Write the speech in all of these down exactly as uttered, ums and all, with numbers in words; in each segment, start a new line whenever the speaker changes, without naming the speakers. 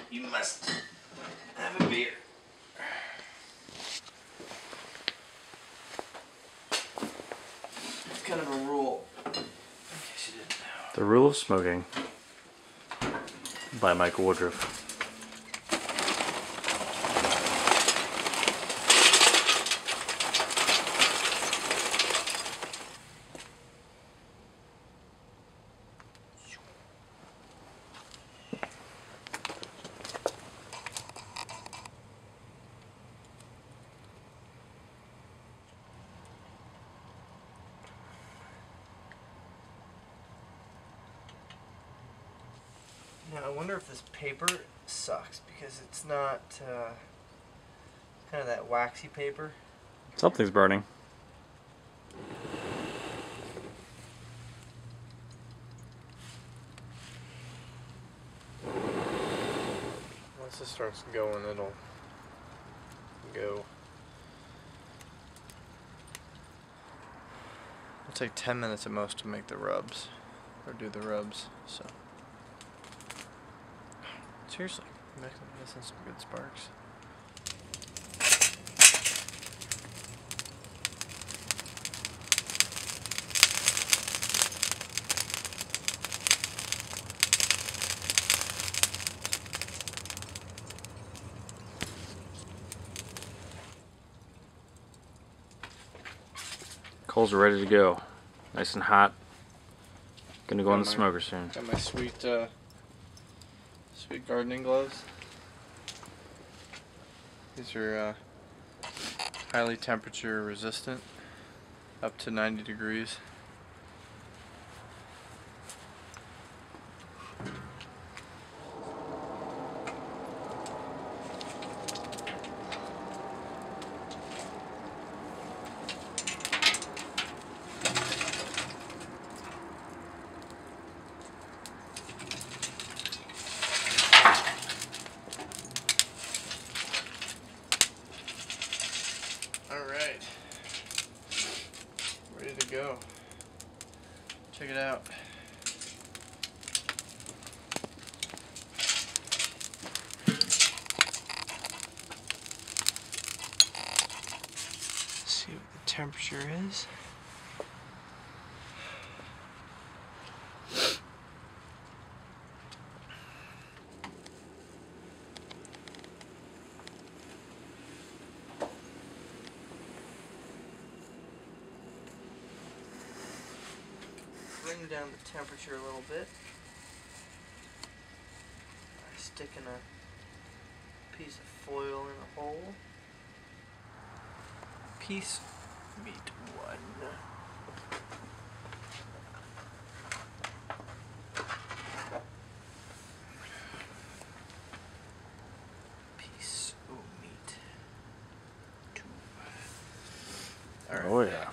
You must have a beer. It's kind of a rule, in case you didn't know.
The Rule of Smoking by Michael Woodruff.
Now I wonder if this paper sucks because it's not uh, kind of that waxy paper.
Something's burning.
Once this starts going, it'll go. It'll take ten minutes at most to make the rubs, or do the rubs, so. Seriously, I'm missing some good sparks.
Coals are ready to go. Nice and hot. Gonna go
Got
in the
my-
smoker soon.
Got my sweet, uh, sweet gardening gloves. These are uh, highly temperature resistant, up to ninety degrees. Alright, ready to go. Check it out. See what the temperature is. Bring down the temperature a little bit by sticking a piece of foil in a hole. Piece meat one. Piece of meat two. All right.
Oh yeah.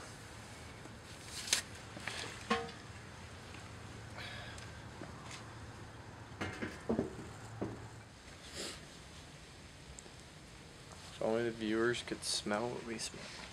If only the viewers could smell what we smell.